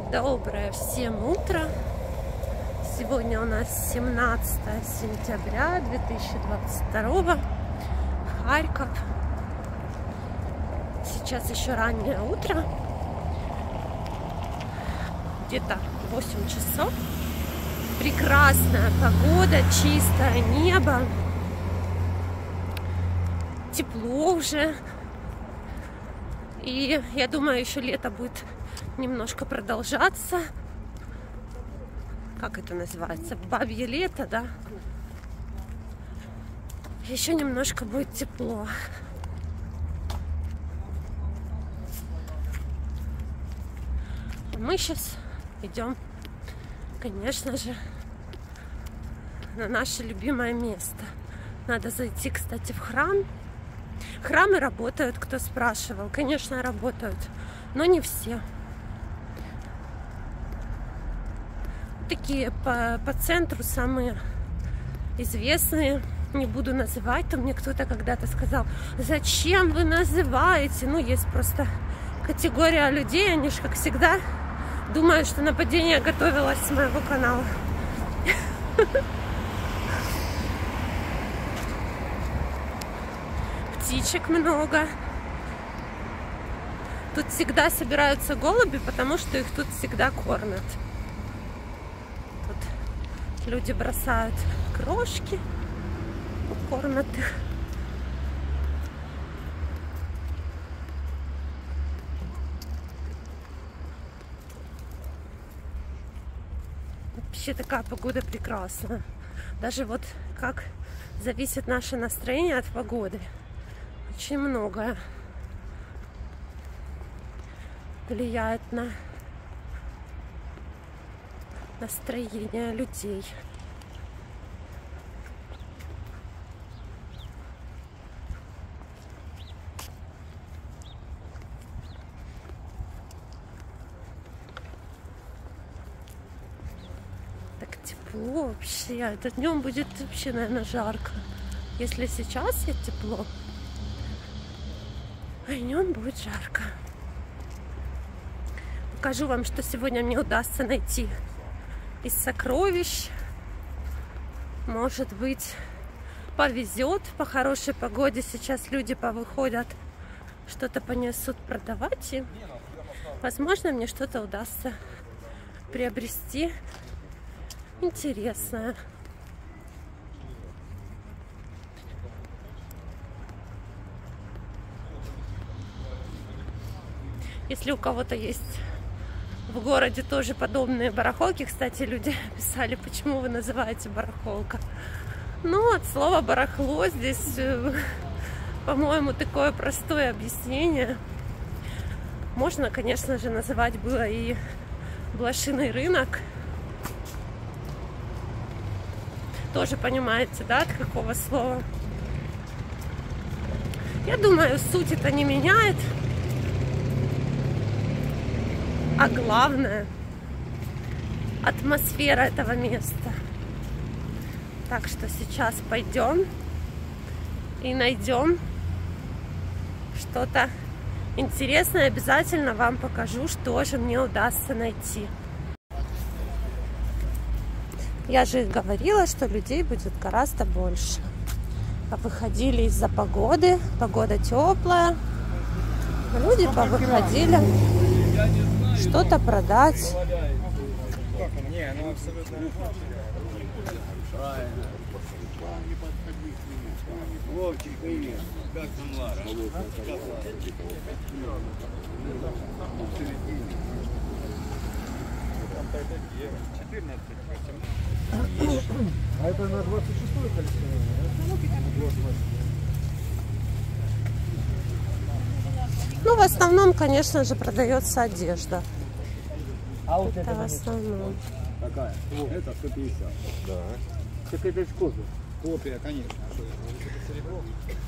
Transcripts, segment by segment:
Доброе всем утро. Сегодня у нас 17 сентября 2022. Харьков. Сейчас еще раннее утро. Где-то 8 часов. Прекрасная погода, чистое небо. Тепло уже. И я думаю, еще лето будет немножко продолжаться. Как это называется? Бабье лето, да? Еще немножко будет тепло. Мы сейчас идем, конечно же, на наше любимое место. Надо зайти, кстати, в храм. Храмы работают, кто спрашивал. Конечно, работают, но не все. Такие по центру самые известные. Не буду называть, то мне кто-то когда-то сказал: зачем вы называете? Ну, есть просто категория людей, они же, как всегда, думают, что нападение готовилось с моего канала. Птичек много. Тут всегда собираются голуби, потому что их тут всегда кормят. Тут люди бросают крошки, кормят их. Вообще такая погода прекрасная. Даже вот как зависит наше настроение от погоды. Очень многое влияет на настроение людей. Так тепло вообще. Это днем будет вообще, наверное, жарко. Если сейчас есть тепло, а днем будет жарко. Покажу вам, что сегодня мне удастся найти из сокровищ. Может быть, повезет. По хорошей погоде сейчас люди повыходят, что-то понесут продавать. И, возможно, мне что-то удастся приобрести интересное. Если у кого-то есть в городе тоже подобные барахолки, кстати, люди писали, почему вы называете барахолка. Ну, от слова барахло здесь, по-моему, такое простое объяснение. Можно, конечно же, называть было и блошиный рынок. Тоже понимаете, да, от какого слова? Я думаю, суть это не меняет. А главное, атмосфера этого места. Так что сейчас пойдем и найдем что-то интересное. Обязательно вам покажу, что же мне удастся найти. Я же говорила, что людей будет гораздо больше. Повыходили из-за погоды. Погода теплая. Люди повыходили что-то продать. Не, ну абсолютно правильно. Вовчик, привет. Как там Лара? А это на 26-й количество? Ну, в основном, конечно же, продается одежда. А вот это в основном. Какая? Это 150. Да. Так это же копия. Копия, конечно. Это серебро.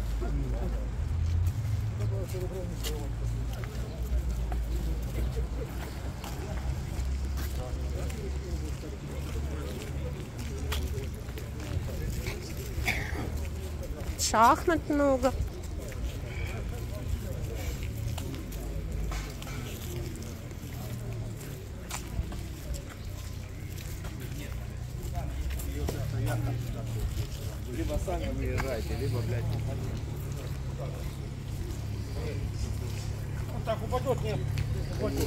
Шахмат много. Либо сами выезжайте, либо, блядь, Вот так упадет, нет? Упадет.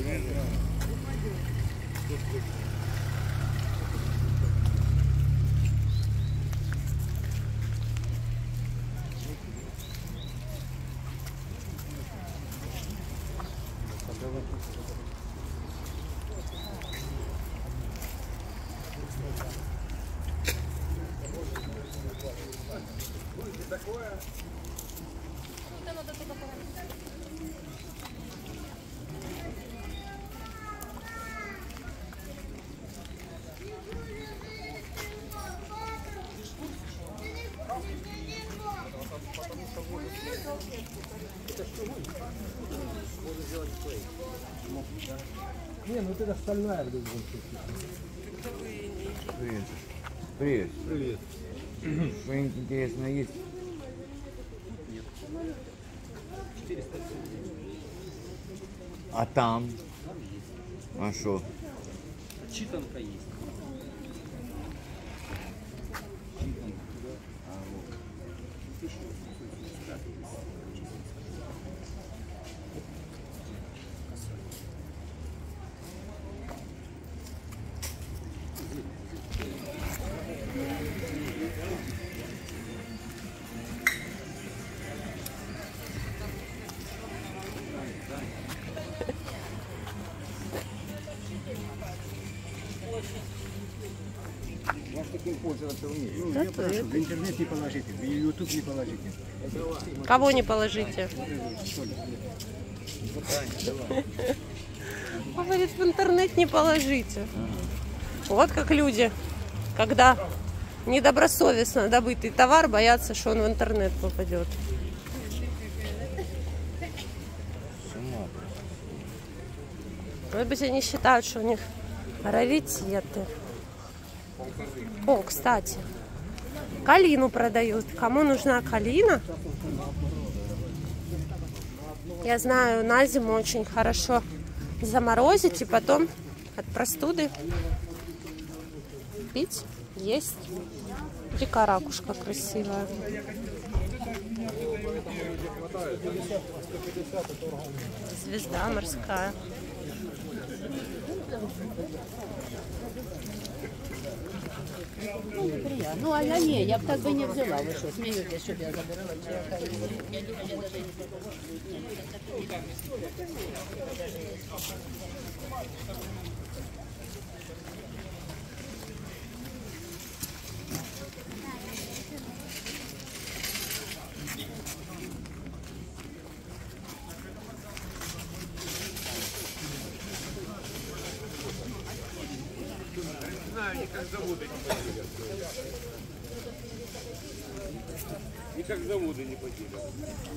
Не, ну вот это стальная в любом случае. Привет. Привет. привет. Что-нибудь интересное есть? А там? А что? Читанка есть. Я ж таким пользоваться умею. Ну, я прошу, в интернет не положите, в YouTube не положите. Кого не положите? Говорит, в интернет не положите. Вот как люди, когда недобросовестно добытый товар, боятся, что он в интернет попадет. Может быть, они считают, что у них раритеты. О, кстати, калину продают. Кому нужна калина? Я знаю, на зиму очень хорошо заморозить и потом от простуды пить, есть. Дикая ракушка красивая. Звезда морская. Ну, а я не, я б так би не взяла. Ви що, смієтесь, щоб я забирала? Чи я хай Никак заводы не потерял.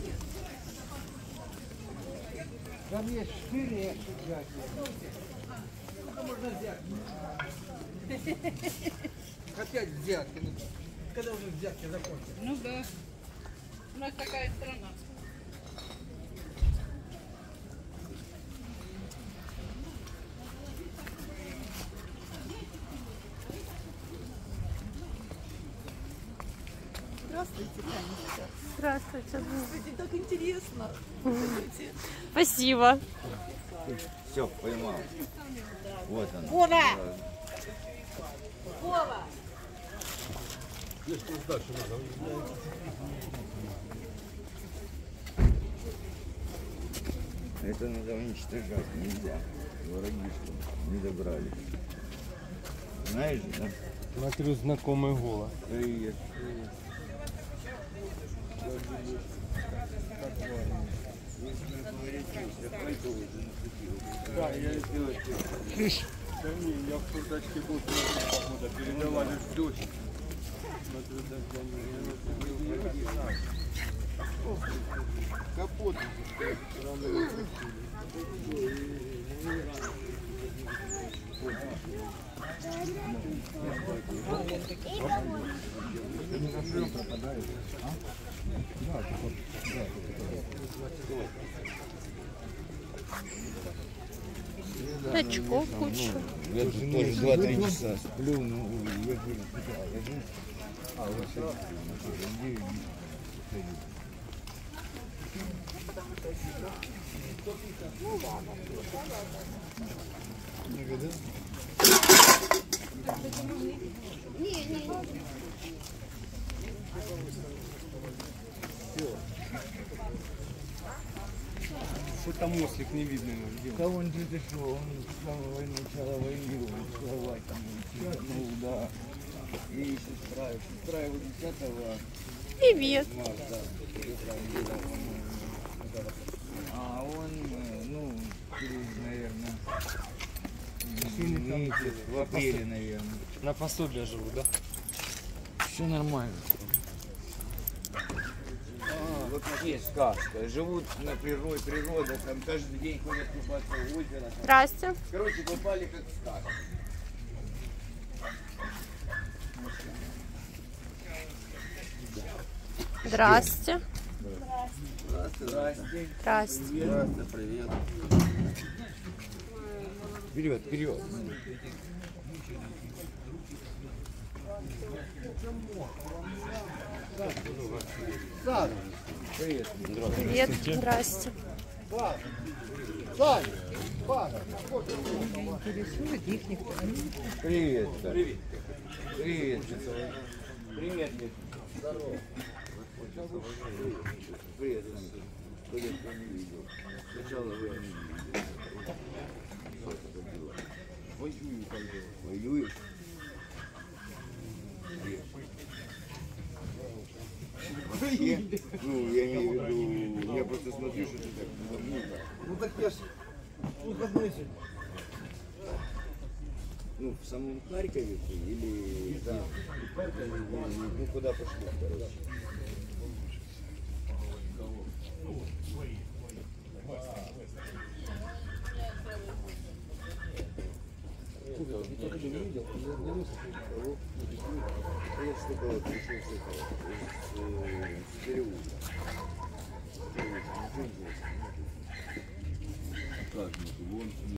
Там есть 4 взятки. Это можно взятки. Опять взятки. Ну, когда уже взятки закончатся? Ну да. У нас такая страна. Здравствуйте, Танечка. Здравствуйте. Здравствуйте, так интересно. Спасибо. Все, поймал. Вот он. Вова! Вова! Это надо уничтожать, нельзя. Враги что не добрали. Знаешь, да? Смотрю, знакомый голос. Привет. Да, я сделал. Да не, я в курточке был, походу, передавали в дочь. Смотрю, дождя не капот. Очков куча. Я тут тоже 2-3 часа сплю, ну, я говорю, Что там ослик не видно? Где? Да он где-то что, он с самого начала войны, он целовать там, ну да. И сестра его 10 Привет. марта, а он, ну, через, наверное, месяц, в апреле, наверное. На пособие живут, да? Все нормально. Вот есть сказка. Живут на природе, там каждый день ходят купаться в озеро. Там. Здрасте. Короче, попали как в сказку. Здрасте. Здрасте. Здрасте. Здрасте, привет. Вперед, вперед. Привет. Привет. Здрасте. Привет. Привет. Привет. Привет. Здорово. Привет, Саня. Привет, я не видел. Сначала вы не видели. Что это было? Воюю там было. Воюешь? Где? Ну, я имею в виду, я просто смотрю, что ты так много. Ну так я ж выходной сегодня. Ну, в самом Харькове ты или да? Ну, куда пошли, короче? Я с такого пришел с этого, с переулка. Как, ну, вон